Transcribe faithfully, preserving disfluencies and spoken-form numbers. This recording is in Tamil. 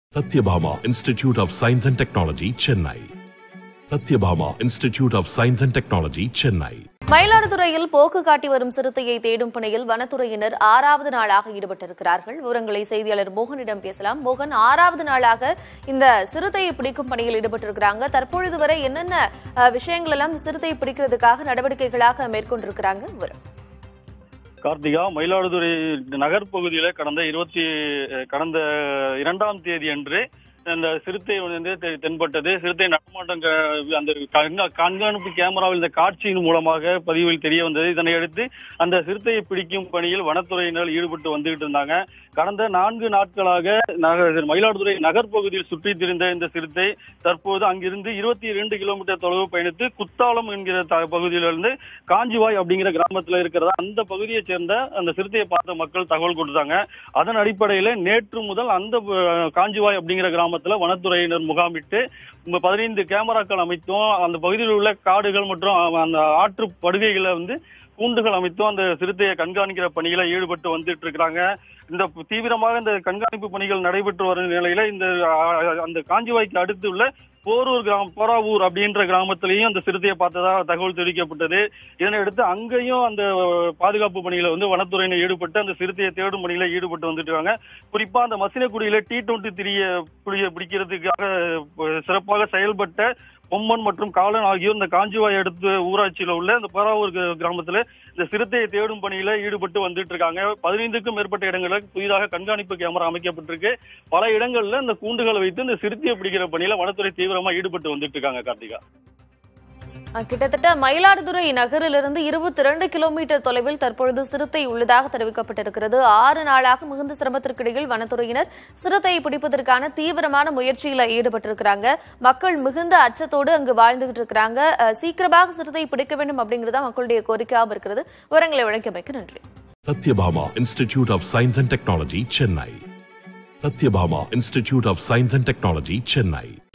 Satyabhama Institute of Science and Technology, Chennai. Satyabhama Institute of Science and Technology, Chennai. மயிலாடுதுறையில் போக்கு காட்டி வரும் சிறுத்தையை தேடும் பணியில் வனத்துறையினர் ஆறாவது நாளாக ஈடுபட்டிருக்கிறார்கள். விவரங்களை செய்தியாளர் மோகனிடம் பேசலாம். மோகன், ஆறாவது நாளாக இந்த சிறுத்தையை பிடிக்கும் பணியில் ஈடுபட்டிருக்கிறாங்க. தற்பொழுது வரை என்னென்ன விஷயங்கள் எல்லாம் சிறுத்தையை பிடிக்கிறதுக்காக நடவடிக்கைகளாக மேற்கொண்டிருக்கிறாங்க? விவரம். கார்த்திகா, மயிலாடுதுறை நகர் பகுதியில கடந்த இருபத்தி கடந்த இரண்டாம் தேதி அன்று அந்த சிறுத்தை வந்து தென்பட்டது. சிறுத்தை நடமாட்டம் அந்த கண்காணிப்பு கேமராவில் இந்த காட்சியின் மூலமாக பதிவில் தெரிய வந்தது. இதனை அடுத்து அந்த சிறுத்தையை பிடிக்கும் பணியில் வனத்துறையினர் ஈடுபட்டு வந்துகிட்டு இருந்தாங்க. கடந்த நான்கு நாட்களாக மயிலாடுதுறை நகர் பகுதியில் சுற்றி திரிந்த இந்த சிறுத்தை தற்போது அங்கிருந்து இருபத்தி இரண்டு கிலோமீட்டர் தொலைவு பயணித்து குத்தாலம் என்கிற பகுதியிலிருந்து காஞ்சிவாய் அப்படிங்கிற கிராமத்துல இருக்கிறதா அந்த பகுதியை சேர்ந்த அந்த சிறுத்தையை பார்த்த மக்கள் தகவல் கொடுத்தாங்க. அதன் அடிப்படையில நேற்று முதல் அந்த காஞ்சிவாய் அப்படிங்கிற கிராமத்துல வனத்துறையினர் முகாமிட்டு பதினைந்து கேமராக்கள் அமைத்தும் அந்த பகுதியில் உள்ள காடுகள் மற்றும் அந்த ஆற்று படுகைகளை வந்து கூண்டுகள் அமைத்தும் அந்த சிறுத்தையை கண்காணிக்கிற பணிகளை ஈடுபட்டு வந்துட்டு இருக்கிறாங்க. இந்த தீவிரமாக இந்த கண்காணிப்பு பணிகள் நடைபெற்று வரும் நிலையில இந்த அந்த காஞ்சிவாய்க்கு அடுத்து உள்ள போரூர் கிராமம் போராவூர் அப்படின்ற கிராமத்திலையும் அந்த சிறுத்தையை பார்த்ததா தகவல் தெரிவிக்கப்பட்டது. இதனையடுத்து அங்கேயும் அந்த பாதுகாப்பு பணியில வந்து வனத்துறையினர் ஈடுபட்டு அந்த சிறுத்தையை தேடும் பணியில ஈடுபட்டு வந்துட்டு இருக்காங்க. குறிப்பா அந்த மசினக்குடியில டி டுவெண்ட்டி த்ரீய புலியை பிடிக்கிறதுக்காக சிறப்பாக செயல்பட்ட பொம்மன் மற்றும் காலன் ஆகியோர் இந்த காஞ்சிவாய் அடுத்த ஊராட்சியில உள்ள இந்த போராவூர் கிராமத்துல இந்த சிறுத்தையை தேடும் பணியில ஈடுபட்டு வந்துட்டு இருக்காங்க. பதினைந்துக்கும் மேற்பட்ட இடங்களில் புதிதாக கண்காணிப்பு கேமரா அமைக்கப்பட்டிருக்கு. பல இடங்கள்ல இந்த கூண்டுகளை வைத்து இந்த சிறுத்தையை பிடிக்கிற பணியில வனத்துறை தீவிரமா ஈடுபட்டு வந்துட்டு இருக்காங்க. கார்த்திகா, கிட்டத்தட்ட மயிலாடுதுறை நகரிலிருந்து இருபத்தி இரண்டு கிலோமீட்டர் தொலைவில் தற்பொழுது சிறுத்தை உள்ளதாக தெரிவிக்கப்பட்டிருக்கிறது. ஆறு நாளாக மிகுந்த சிரமத்திற்கிடையில் வனத்துறையினர் சிறுத்தையை பிடிப்பதற்கான தீவிரமான முயற்சியில ஈடுபட்டிருக்கிறாங்க. மக்கள் மிகுந்த அச்சத்தோடு அங்கு வாழ்ந்துகிட்டு இருக்கிறாங்க. சீக்கிரமாக சிறுத்தையை பிடிக்க வேண்டும் அப்படிங்கிறதா மக்களுடைய கோரிக்கையாக இருக்கிறது. விவரங்களை வழங்கியமைக்கு நன்றி. Satyabhama Institute of Science and Technology, Chennai. Satyabhama Institute of Science and Technology, Chennai.